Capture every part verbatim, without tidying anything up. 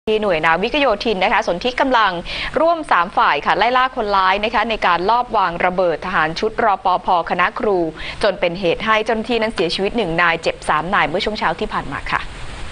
หน่วยนาวิกโยธินนะคะสนธิกำลังร่วมสามฝ่ายค่ะไล่ล่าคนร้ายนะคะในการลอบวางระเบิดทหารชุดรปภ.คณะครูจนเป็นเหตุให้เจ้าหน้าที่นั้นเสียชีวิตหนึ่งนายเจ็บสามนายเมื่อช่วงเช้าที่ผ่านมาค่ะ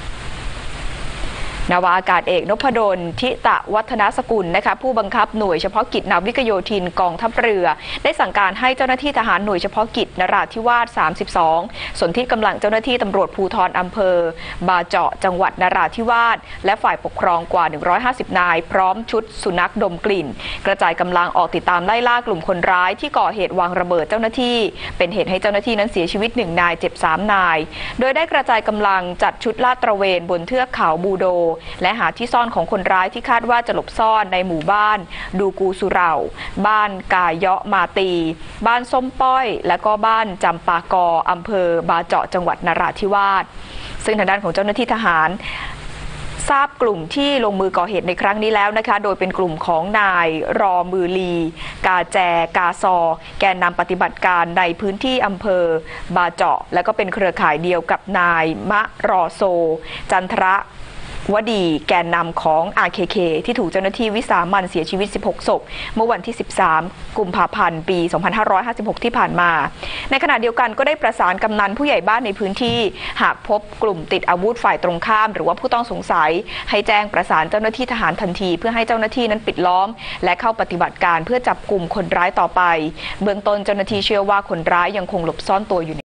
นาวาอากาศเอกนพดลทิตะวัฒนสกุลนะคะผู้บังคับหน่วยเฉพาะกิจนาวิกโยธินกองทัพเรือได้สั่งการให้เจ้าหน้าที่ทหารหน่วยเฉพาะกิจนราธิวาสสามสิบสองส่วนที่กำลังเจ้าหน้าที่ตำรวจภูธรอำเภอบาเจาะจังหวัดนราธิวาสและฝ่ายปกครองกว่าหนึ่งร้อยห้าสิบนายพร้อมชุดสุนัขดมกลิ่นกระจายกำลังออกติดตามไล่ล่ากลุ่มคนร้ายที่ก่อเหตุวางระเบิดเจ้าหน้าที่เป็นเหตุให้เจ้าหน้าที่นั้นเสียชีวิตหนึ่งนายเจ็บสามนายโดยได้กระจายกำลังจัดชุดลาดตระเวนบนเทือกเขาบูโดและหาที่ซ่อนของคนร้ายที่คาดว่าจะหลบซ่อนในหมู่บ้านดูกูสุเหร่าบ้านกายเยาะมาตีบ้านส้มป้อยและก็บ้านจำปากออำเภอบาเจาะจังหวัดนราธิวาสซึ่งทางด้านของเจ้าหน้าที่ทหารทราบกลุ่มที่ลงมือก่อเหตุในครั้งนี้แล้วนะคะโดยเป็นกลุ่มของนายรอมือลีกาแจกาซอแกนนำปฏิบัติการในพื้นที่อำเภอบาเจาะและก็เป็นเครือข่ายเดียวกับนายมะรอโซจันทระวดีแกนนำของ อาร์ เค เค ที่ถูกเจ้าหน้าที่วิสามัญเสียชีวิตสิบหกศพเมื่อวันที่สิบสามกุมภาพันธ์ปีสองพันห้าร้อยห้าสิบหกที่ผ่านมาในขณะเดียวกันก็ได้ประสานกำนันผู้ใหญ่บ้านในพื้นที่หากพบกลุ่มติดอาวุธฝ่ายตรงข้ามหรือว่าผู้ต้องสงสัยให้แจ้งประสานเจ้าหน้าที่ทหารทันทีเพื่อให้เจ้าหน้าที่นั้นปิดล้อมและเข้าปฏิบัติการเพื่อจับกลุ่มคนร้ายต่อไปเบื้องต้นเจ้าหน้าที่เชื่อว่าคนร้ายยังคงหลบซ่อนตัวอยู่